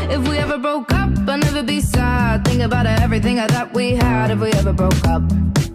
If we ever broke up, I'd never be sad. Think about everything I thought we had if we ever broke up.